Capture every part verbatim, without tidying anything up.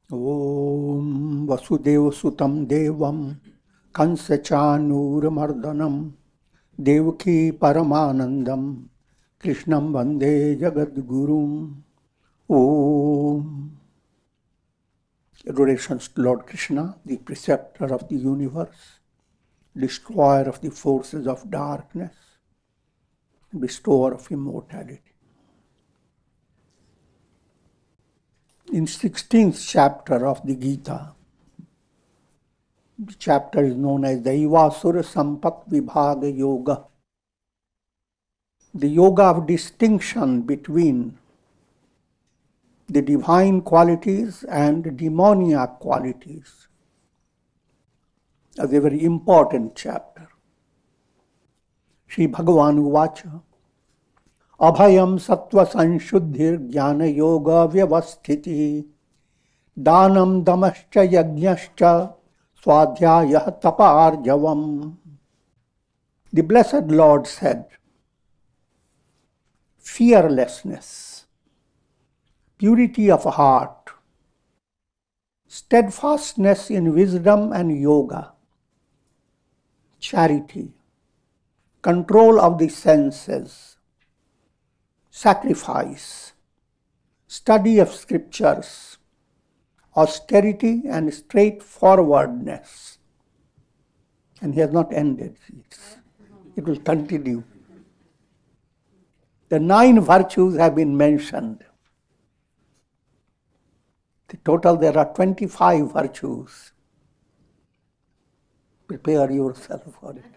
Om Vasudeva Sutam Devam Kansachanuramardanam Devaki Paramanandam Krishnam Vande Jagadgurum. Om. Adorations to Lord Krishna, the preceptor of the universe, destroyer of the forces of darkness, bestower of immortality. In sixteenth chapter of the Gita, the chapter is known as the Ivasura Sampat Vibhaga Yoga, the yoga of distinction between the divine qualities and demoniac qualities, as a very important chapter. Shri Bhagavan Uvacha Abhayam Sattva Sanshuddhir Jnana Yoga Vyavasthiti Danam Damascha Yajnascha Swadhyayah Taparjavam. The Blessed Lord said, fearlessness, purity of heart, steadfastness in wisdom and yoga, charity, control of the senses, sacrifice, study of scriptures, austerity and straightforwardness. And he has not ended. It will continue. The nine virtues have been mentioned. The total, there are twenty-five virtues. Prepare yourself for it.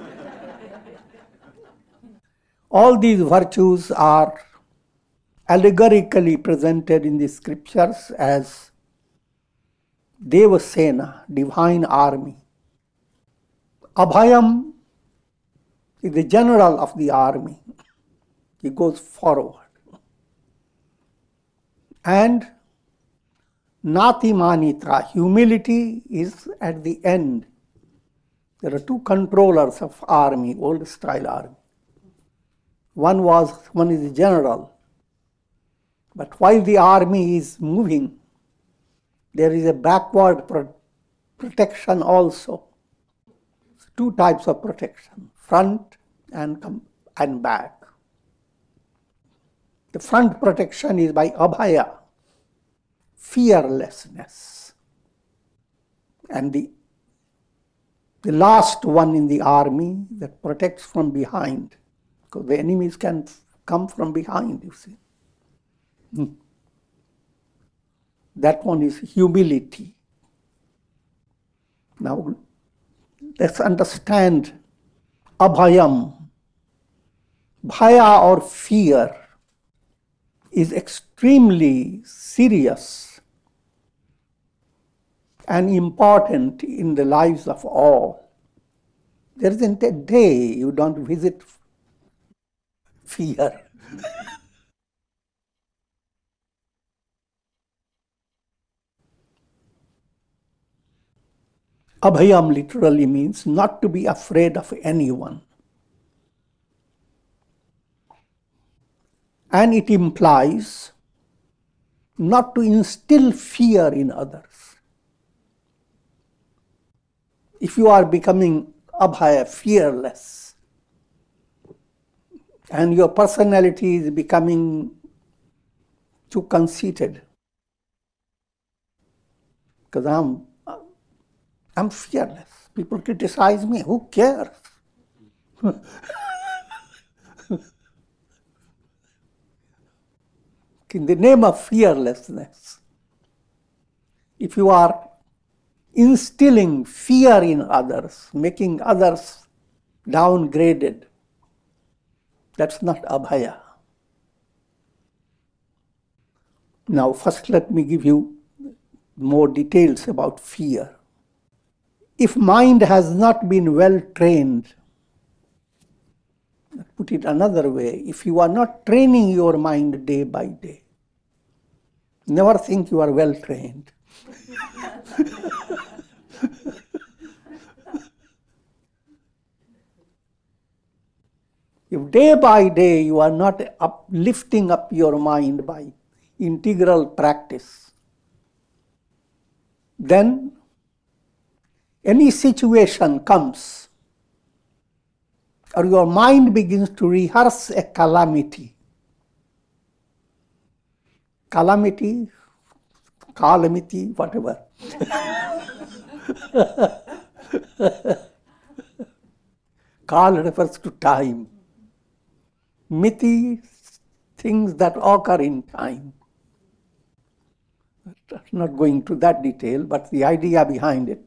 All these virtues are allegorically presented in the scriptures as Devasena, divine army. Abhayam is the general of the army. He goes forward. And Natimanitra, humility, is at the end. There are two controllers of army, old style army. One was, one is the general. But while the army is moving, there is a backward pro protection also. Two types of protection, front and, and back. The front protection is by abhaya, fearlessness. And the, the last one in the army that protects from behind, because the enemies can come from behind, you see. Hmm. That one is humility. Now, let's understand abhayam. Bhaya or fear is extremely serious and important in the lives of all. There isn't a day you don't visit fear. Abhayam literally means not to be afraid of anyone. And it implies not to instill fear in others. If you are becoming abhaya, fearless, and your personality is becoming too conceited, because I'm, I'm fearless. People criticize me, who cares? In the name of fearlessness, if you are instilling fear in others, making others downgraded, that's not abhaya. Now, first let me give you more details about fear. If mind has not been well trained, put it another way, if you are not training your mind day by day, never think you are well trained. If day by day you are not up, lifting up your mind by integral practice, then any situation comes, or your mind begins to rehearse a calamity. Calamity, calamity, whatever. Kal refers to time. Miti, things that occur in time. Not going to that detail, but the idea behind it.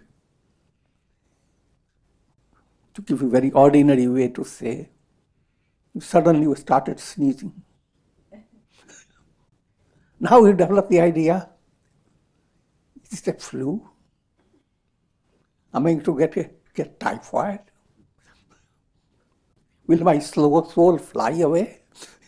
To give a very ordinary way to say, suddenly you started sneezing. Now you develop the idea, is it a flu? Am I going to get, a, get typhoid? Will my slow soul fly away?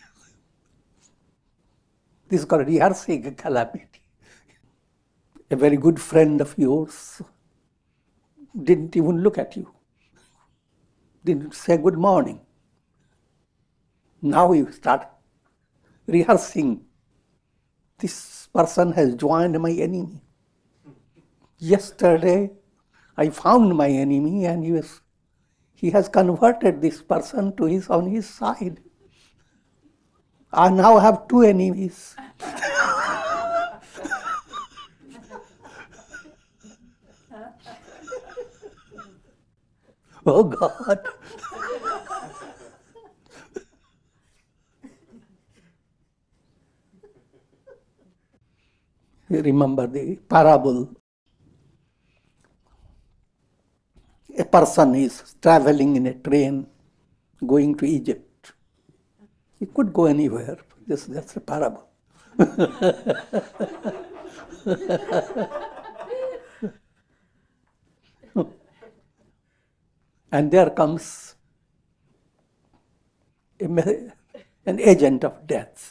This is called rehearsing a calamity. A very good friend of yours didn't even look at you, didn't say good morning. Now you start rehearsing. This person has joined my enemy. Yesterday, I found my enemy and he, was, he has converted this person to his on his side. I now have two enemies. Oh God. You remember the parable. A person is traveling in a train going to Egypt. He could go anywhere. This, that's a parable. And there comes a, an agent of death.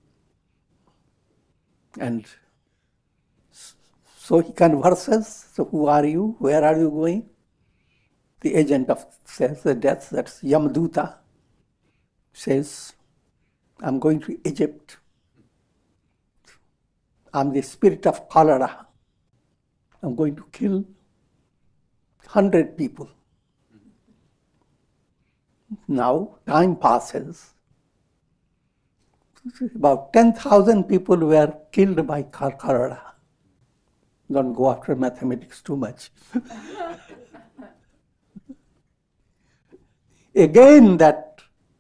And so he converses. So who are you? Where are you going? The agent of says the death, that's Yamaduta, says, I'm going to Egypt. I'm the spirit of cholera. I'm going to kill one hundred people. Now, time passes. About ten thousand people were killed by cholera. Don't go after mathematics too much. Again, that,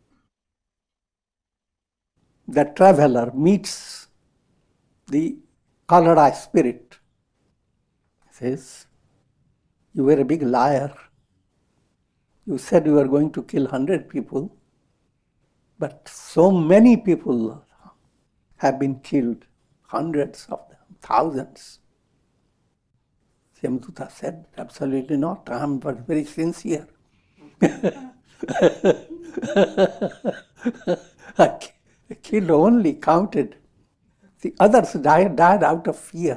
that traveler meets the cholera spirit. Says, you were a big liar. You said you were going to kill one hundred people, but so many people have been killed, hundreds of them, thousands. Yamaduta said, absolutely not, I am very sincere. I killed only, counted. The others died, died out of fear.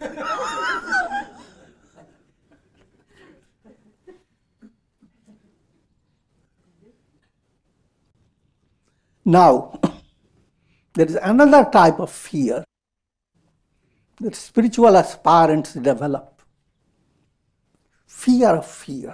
Now, there is another type of fear that spiritual aspirants develop. Fear of fear.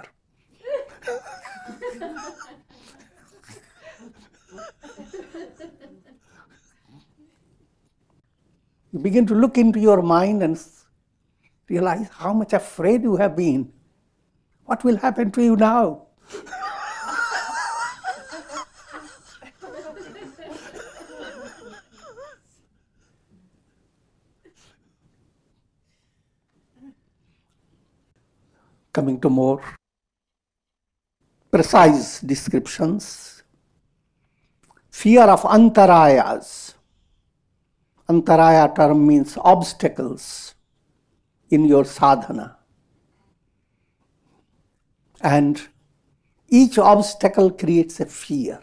You begin to look into your mind and realize how much afraid you have been. What will happen to you now? Coming to more precise descriptions. Fear of antarayas. Antaraya term means obstacles in your sadhana. And each obstacle creates a fear.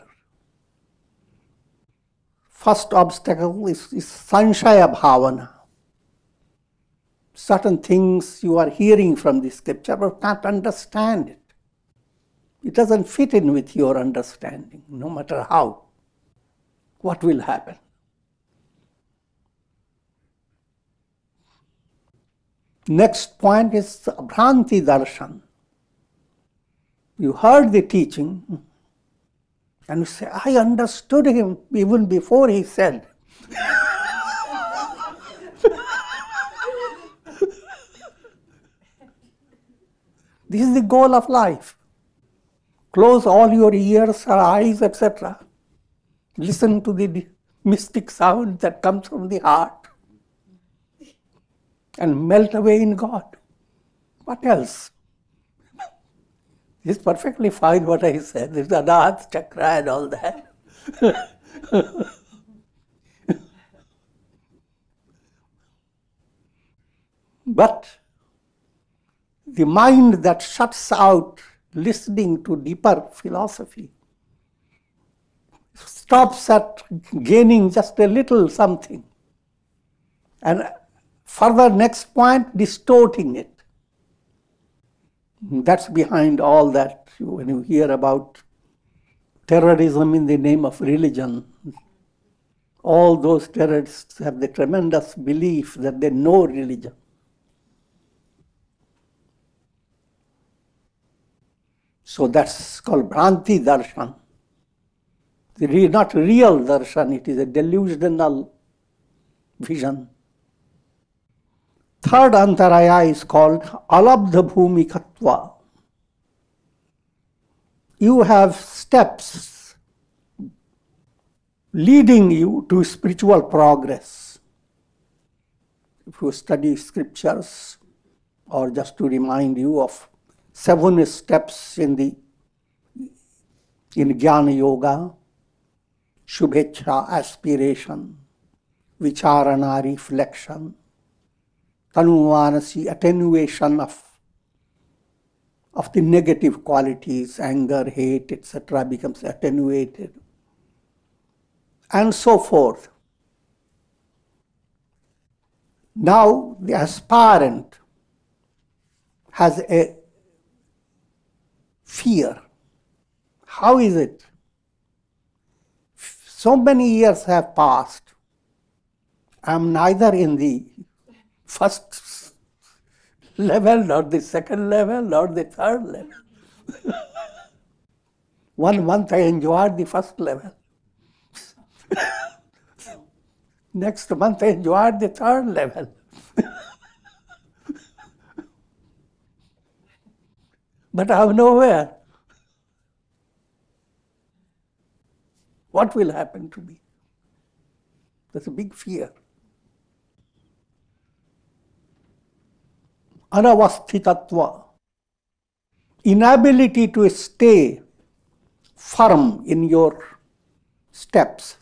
First obstacle is, is sanshaya bhavana. Certain things you are hearing from the scripture but can't understand it. It doesn't fit in with your understanding, no matter how. What will happen? Next point is Bhranti Darshan. You heard the teaching and you say, I understood him even before he said. This is the goal of life. Close all your ears or eyes, et cetera. Listen to the mystic sound that comes from the heart and melt away in God. What else? It's perfectly fine what I said. There's Anahat Chakra and all that. But the mind that shuts out listening to deeper philosophy stops at gaining just a little something. And further, next point, distorting it. That's behind all that. When you hear about terrorism in the name of religion, all those terrorists have the tremendous belief that they know religion. So that's called Bhranti Darshan. It is not real darshan, it is a delusional vision. Third antaraya is called alabdha bhumikatva. You have steps leading you to spiritual progress. If you study scriptures, or just to remind you of seven steps in the in Jnana Yoga, Shubhecha, aspiration, Vicharana, reflection, Tanuvanasi, attenuation of, of the negative qualities, anger, hate, et cetera becomes attenuated, and so forth. Now the aspirant has a fear. How is it? So many years have passed. I am neither in the first level, nor the second level, nor the third level. One month I enjoyed the first level. Next month I enjoyed the third level. But I am nowhere. What will happen to me? That's a big fear. Anavasthitatva, inability to stay firm in your steps.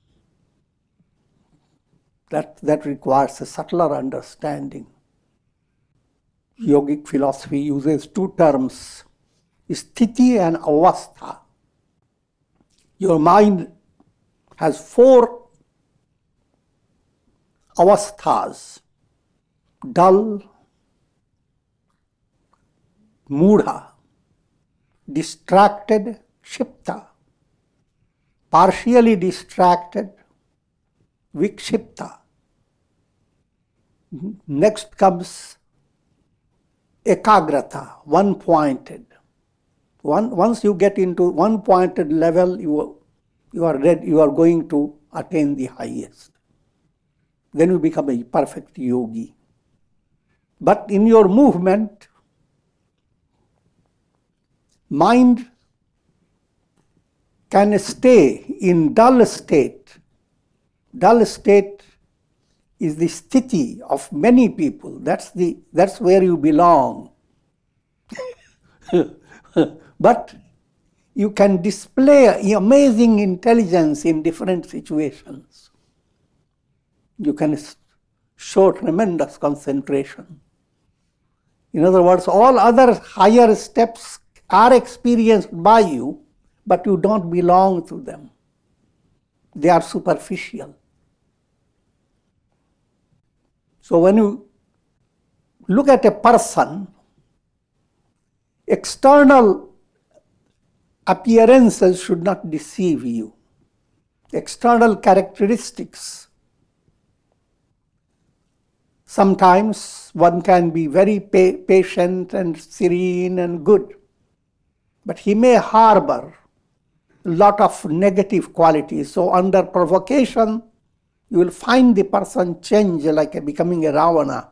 That, that requires a subtler understanding. Yogic philosophy uses two terms, sthiti and avastha. Your mind has four avasthas: dull, mudha, distracted, kshipta, partially distracted, vikshipta. Next comes ekagrata, one-pointed. One, once you get into one-pointed level, you, you are ready, you are going to attain the highest. Then you become a perfect yogi. But in your movement, mind can stay in dull state. Dull state is the sthiti of many people. That's, the, that's where you belong. But you can display amazing intelligence in different situations. You can show tremendous concentration. In other words, all other higher steps are experienced by you, but you don't belong to them. They are superficial. So when you look at a person, external appearances should not deceive you. External characteristics Sometimes one can be very pa patient and serene and good, but he may harbor a lot of negative qualities. So under provocation, you will find the person change, like a, becoming a Ravana.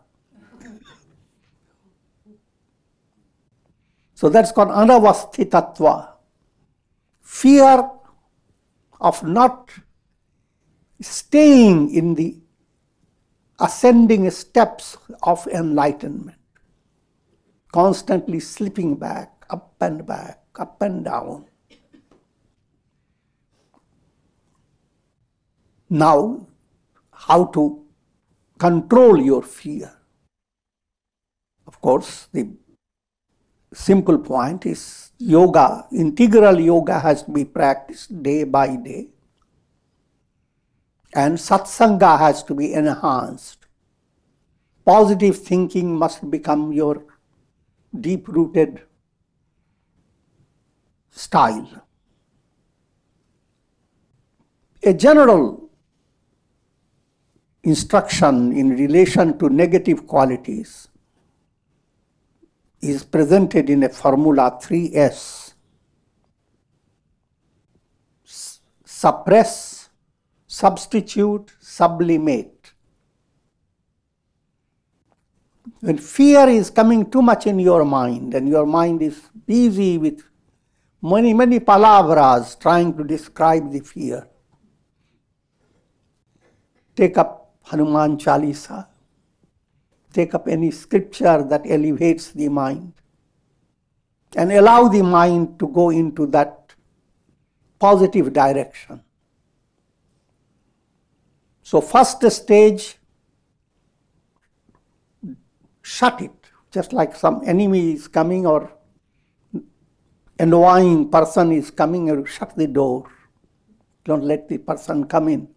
So that's called anavasthi tattva. Fear of not staying in the ascending steps of enlightenment, constantly slipping back, up and back, up and down. Now, how to control your fear? Of course, the simple point is yoga, integral yoga has to be practiced day by day. And satsanga has to be enhanced. Positive thinking must become your deep-rooted style. A general instruction in relation to negative qualities is presented in a formula three S. Suppress, substitute, sublimate. When fear is coming too much in your mind and your mind is busy with many, many palavras trying to describe the fear, take up Hanuman Chalisa, take up any scripture that elevates the mind and allow the mind to go into that positive direction. So first stage, shut it. Just like some enemy is coming or annoying person is coming, you shut the door. Don't let the person come in.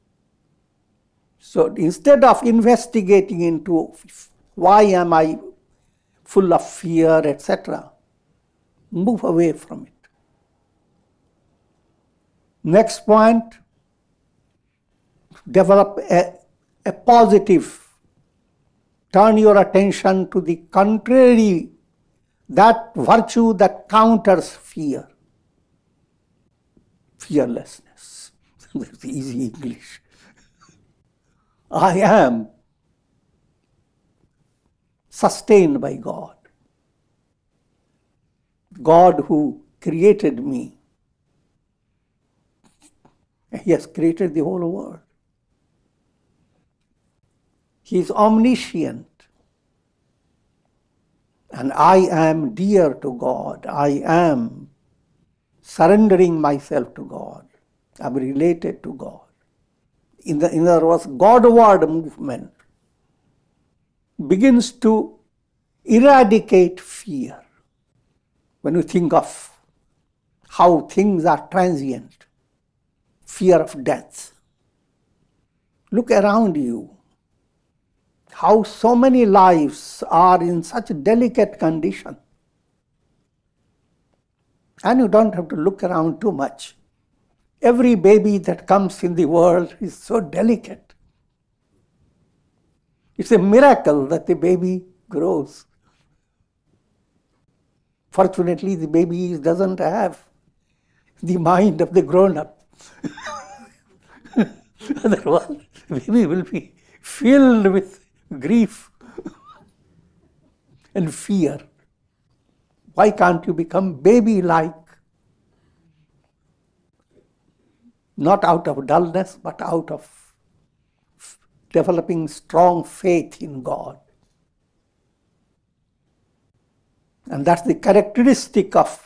So instead of investigating into why am I full of fear, et cetera, move away from it. Next point, develop a, a positive, turn your attention to the contrary, that virtue that counters fear. Fearlessness. That's easy English. I am sustained by God. God who created me. He has created the whole world. He is omniscient. And I am dear to God. I am surrendering myself to God. I am related to God. In, the, in other words, Godward movement begins to eradicate fear. When you think of how things are transient, fear of death. Look around you. How so many lives are in such delicate condition. And you don't have to look around too much. Every baby that comes in the world is so delicate. It's a miracle that the baby grows. Fortunately, the baby doesn't have the mind of the grown-up. Otherwise, the baby will be filled with grief and fear. Why can't you become baby-like? Not out of dullness, but out of developing strong faith in God. And that's the characteristic of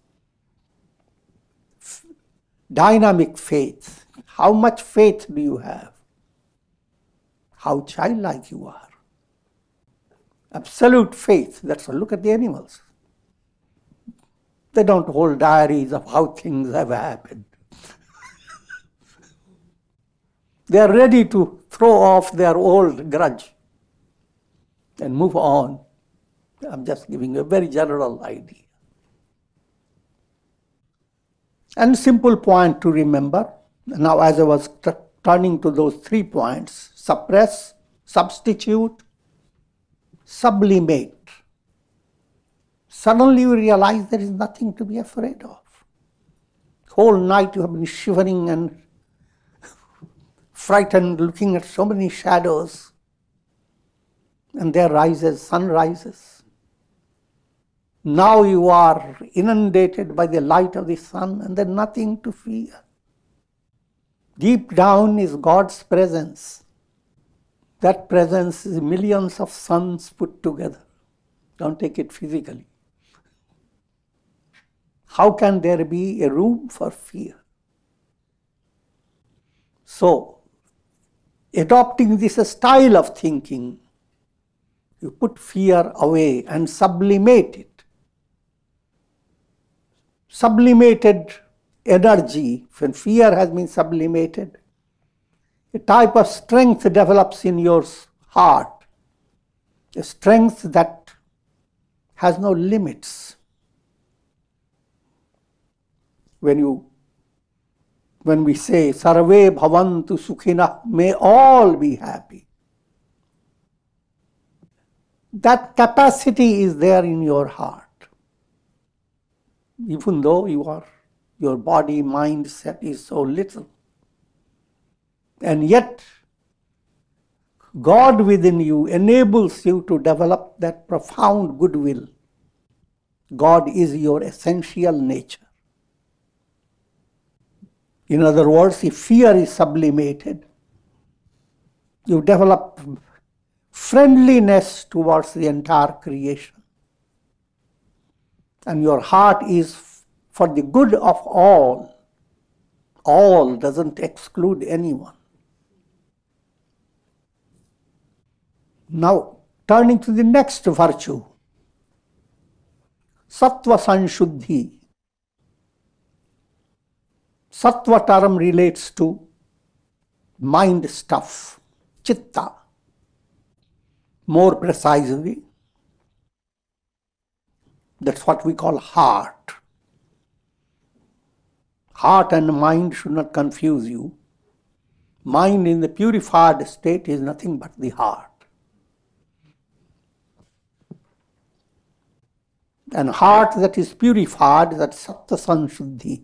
dynamic faith. How much faith do you have? How childlike you are. Absolute faith. That's all. Look at the animals. They don't hold diaries of how things have happened. They are ready to throw off their old grudge and move on. I'm just giving a very general idea. And simple point to remember. Now, as I was turning to those three points, suppress, substitute, sublimate. Suddenly you realize there is nothing to be afraid of. Whole night you have been shivering and frightened, looking at so many shadows. And there rises, sun rises. Now you are inundated by the light of the sun and there is nothing to fear. Deep down is God's presence. That presence is millions of suns put together. Don't take it physically. How can there be a room for fear? So, adopting this style of thinking, you put fear away and sublimate it. Sublimated energy, when fear has been sublimated, a type of strength develops in your heart, a strength that has no limits. When you, when we say, Sarve bhavantu sukhina, may all be happy. That capacity is there in your heart. Even though you are, your body, mind set is so little. And yet, God within you enables you to develop that profound goodwill. God is your essential nature. In other words, if fear is sublimated, you develop friendliness towards the entire creation. And your heart is for the good of all. All doesn't exclude anyone. Now, turning to the next virtue, Sattva Sanshuddhi. Sattva term relates to mind stuff, chitta. More precisely, that's what we call heart. Heart and mind should not confuse you. Mind in the purified state is nothing but the heart. And heart that is purified, that's Sattva Sanshuddhi.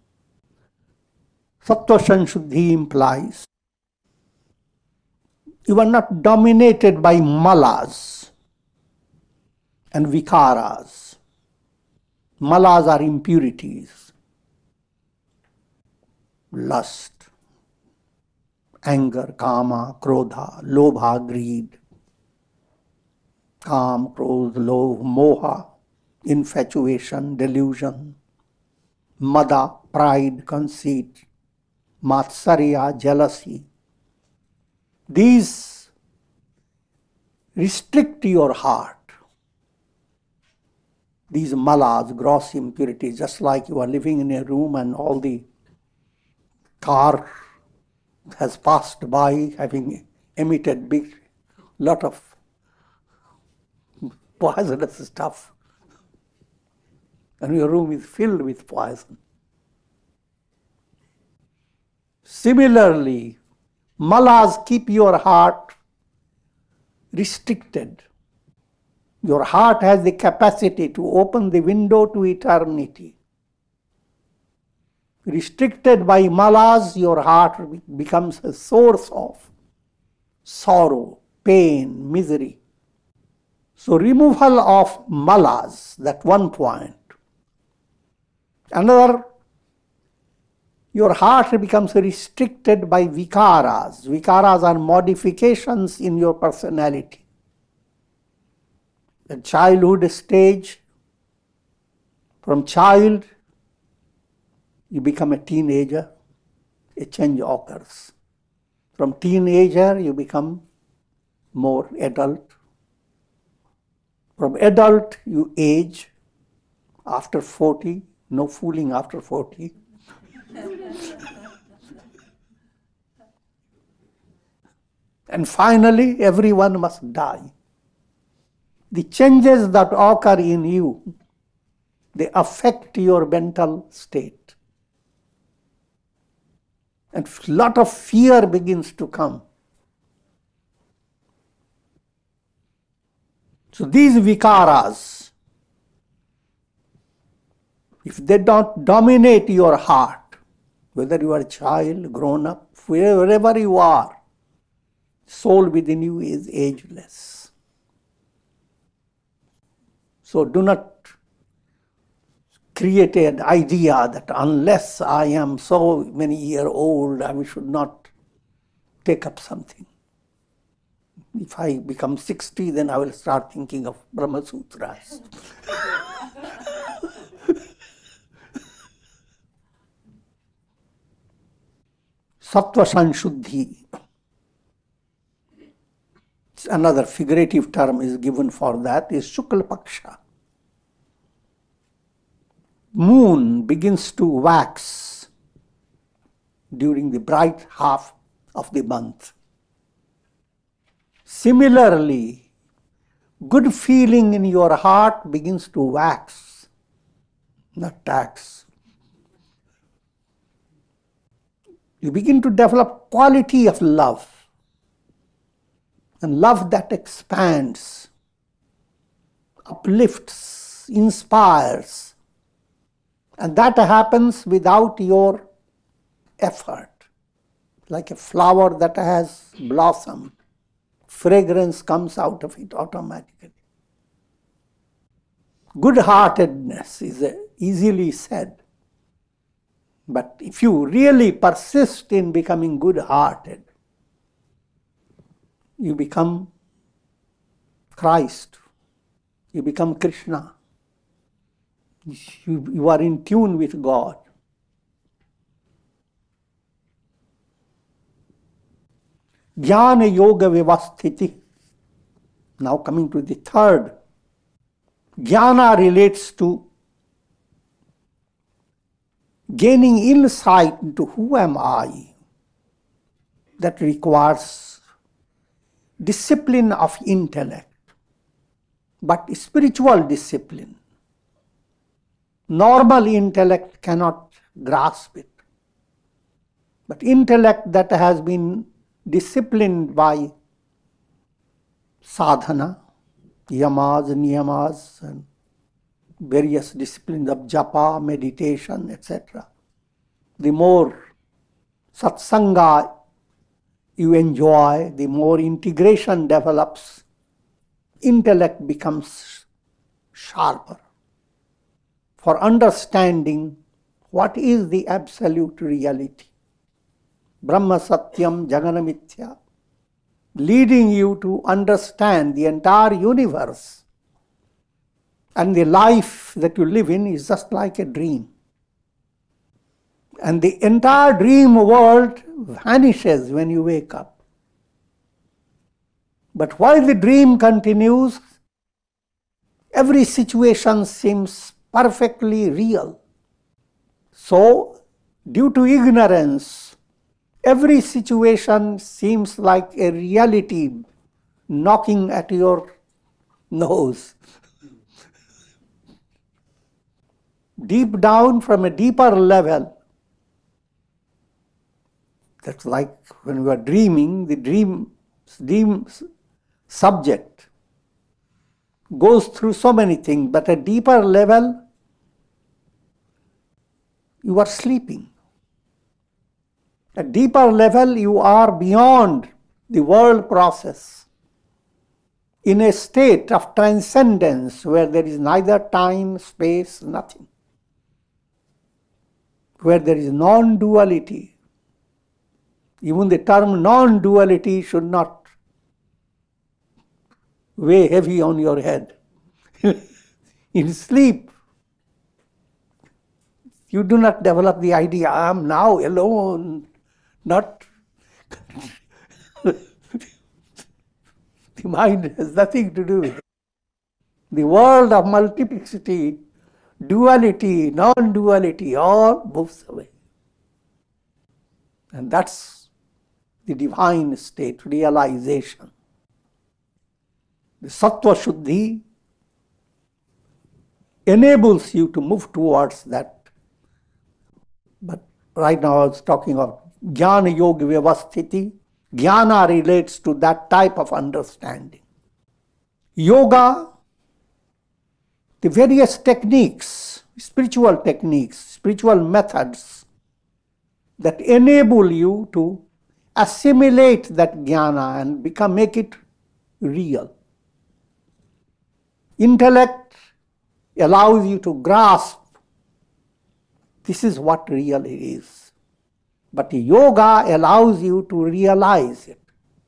Sattva Sanshuddhi implies you are not dominated by malas and vikaras. Malas are impurities, lust, anger, kama, krodha, lobha, greed, kam, krodha, lobha, moha, infatuation, delusion, mada, pride, conceit, matsarya, jealousy. These restrict your heart. These malas, gross impurities, just like you are living in a room and all the car has passed by having emitted big lot of poisonous stuff. And your room is filled with poison. Similarly, malas keep your heart restricted. Your heart has the capacity to open the window to eternity. Restricted by malas, your heart becomes a source of sorrow, pain, misery. So removal of malas, that one point. Another, your heart becomes restricted by vikaras. Vikaras are modifications in your personality. The childhood stage, from child, you become a teenager, a change occurs. From teenager, you become more adult. From adult, you age. After forty, no fooling after forty. And finally, everyone must die. The changes that occur in you, they affect your mental state. And a lot of fear begins to come. So these vikaras, if they don't dominate your heart, whether you are a child, grown up, wherever you are, soul within you is ageless. So do not create an idea that unless I am so many years old, I should not take up something. If I become sixty, then I will start thinking of Brahma Sutras. Sattva Sanshuddhi. Another figurative term is given for that, is Shukla Paksha. Moon begins to wax during the bright half of the month. Similarly, good feeling in your heart begins to wax, not tax. You begin to develop quality of love, and love that expands, uplifts, inspires, and that happens without your effort. Like a flower that has blossomed, fragrance comes out of it automatically. Good-heartedness is easily said, but if you really persist in becoming good-hearted, you become Christ, you become Krishna, you, you are in tune with God. Jnana Yoga Vyavasthiti. Now coming to the third. Jnana relates to gaining insight into who am I. That requires discipline of intellect, but spiritual discipline. Normal intellect cannot grasp it. But intellect that has been disciplined by sadhana, yamas, niyamas, and various disciplines of japa, meditation, et cetera. The more satsanga you enjoy, the more integration develops, intellect becomes sharper for understanding what is the absolute reality. Brahma Satyam Jaganamithya, leading you to understand the entire universe, and the life that you live in is just like a dream. And the entire dream world vanishes when you wake up. But while the dream continues, every situation seems perfectly real. So, due to ignorance, every situation seems like a reality knocking at your nose. Deep down, from a deeper level, that's like when you are dreaming, the dream, dream subject goes through so many things, but at a deeper level, you are sleeping. At deeper level, you are beyond the world process, in a state of transcendence where there is neither time, space, nothing, where there is non-duality. Even the term non-duality should not weigh heavy on your head. In sleep, you do not develop the idea, I am now alone, not. The mind has nothing to do with it. The world of multiplicity, duality, non-duality, all moves away. And that's the divine state, realization. The Sattva Shuddhi enables you to move towards that. But right now I was talking of Jnana Yoga Vyavasthiti. Jnana relates to that type of understanding. Yoga, the various techniques, spiritual techniques, spiritual methods that enable you to assimilate that jnana and become, make it real. Intellect allows you to grasp this is what real is. But yoga allows you to realize it.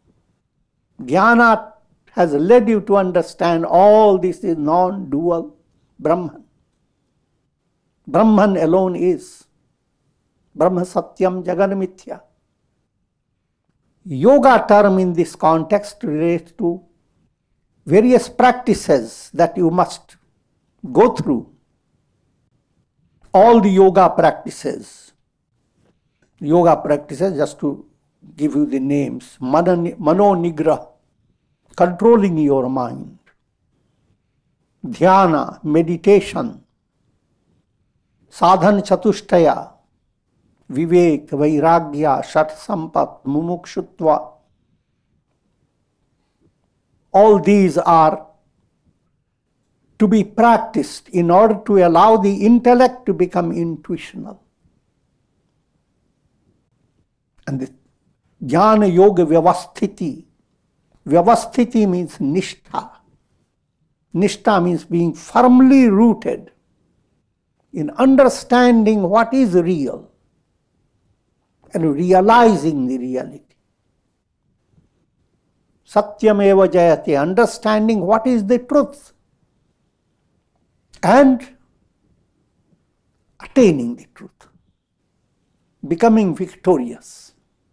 Jnana has led you to understand all this is non-dual Brahman. Brahman alone is. Brahma Satyam Jagan Mithya. Yoga term in this context relates to various practices that you must go through. All the yoga practices. Yoga practices, just to give you the names. Mano Nigra, controlling your mind. Dhyana, meditation. Sadhan Chatushtaya, Vivek, Vairagya, Shat Sampat, Mumukshutva. All these are to be practiced in order to allow the intellect to become intuitional. And the Jnana Yoga Vyavasthiti. Vyavasthiti means Nishtha. Nishtha means being firmly rooted in understanding what is real and realizing the reality. Satyameva Jayate, understanding what is the truth and attaining the truth, becoming victorious.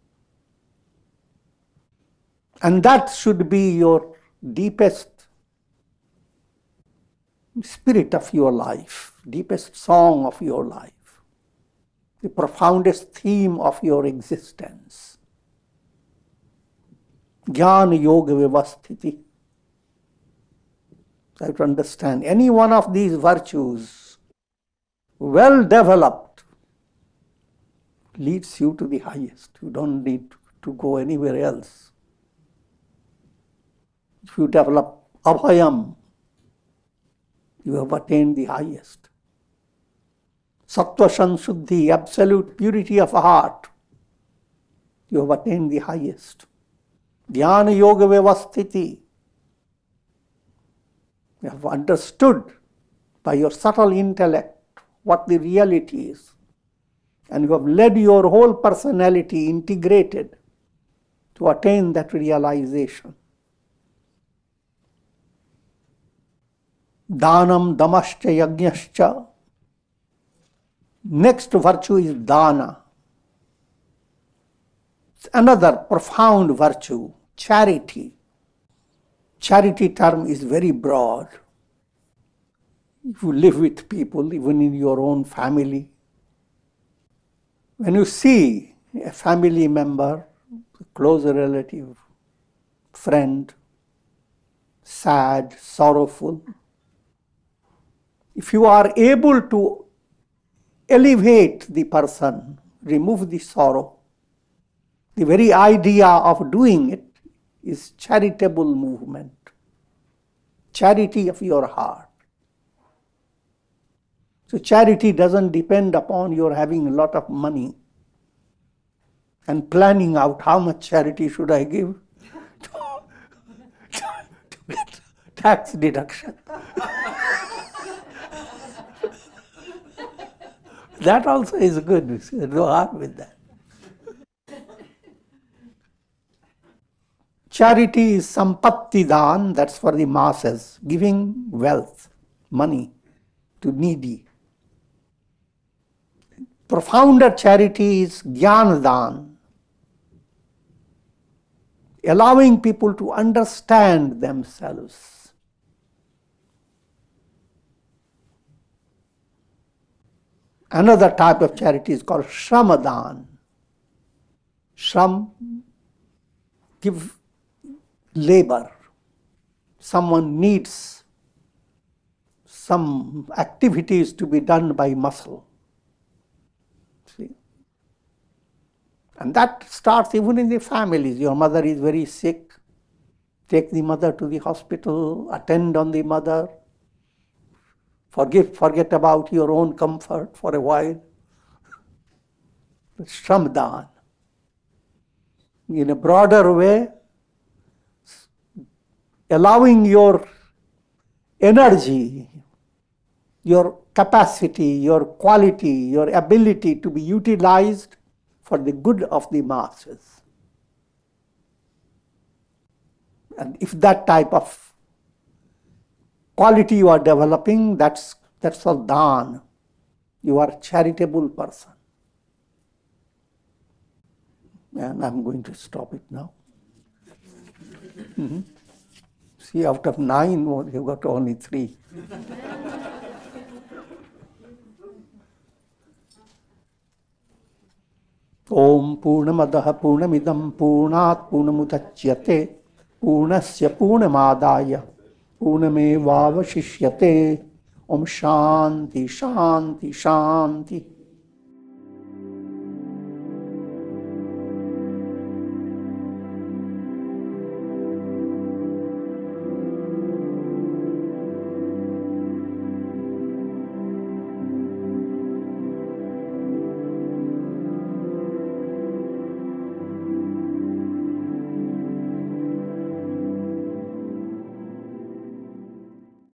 And that should be your deepest spirit of your life, deepest song of your life, the profoundest theme of your existence. Jnana Yoga Vyavasthiti. So I have to understand any one of these virtues, well developed, leads you to the highest. You don't need to go anywhere else. If you develop abhayam, you have attained the highest. Sattva Shuddhi, absolute purity of heart, you have attained the highest. Dhyana Yoga Vyavasthiti, you have understood by your subtle intellect what the reality is, and you have led your whole personality integrated to attain that realization. Dhanam, damascha, yajnascha. Next virtue is dana. It's another profound virtue, charity. Charity term is very broad. If you live with people, even in your own family, when you see a family member, a close relative, friend, sad, sorrowful, if you are able to elevate the person, remove the sorrow, the very idea of doing it is charitable movement, charity of your heart. So charity doesn't depend upon your having a lot of money and planning out how much charity should I give to, to, to get tax deduction. That also is good. No harm with that. Charity is sampatti dhan, that's for the masses, giving wealth, money to needy. Profounder charity is jnana dhan, allowing people to understand themselves. Another type of charity is called shramadhan. Shram, give labor. Someone needs some activities to be done by muscle. See? And that starts even in the families. Your mother is very sick. take the mother to the hospital, attend on the mother, forget, forget about your own comfort for a while. Shramdan. In a broader way, allowing your energy, your capacity, your quality, your ability to be utilized for the good of the masses. And if that type of quality you are developing, that's that's all dhan. You are a charitable person. And I'm going to stop it now. Mm-hmm. See, out of nine, you got only three. Om Purnamadaha Purnamidam Purnat Purnamudachyate Purnasya Purnamadaya Purnamevavashishyate. Om Shanti Shanti Shanti.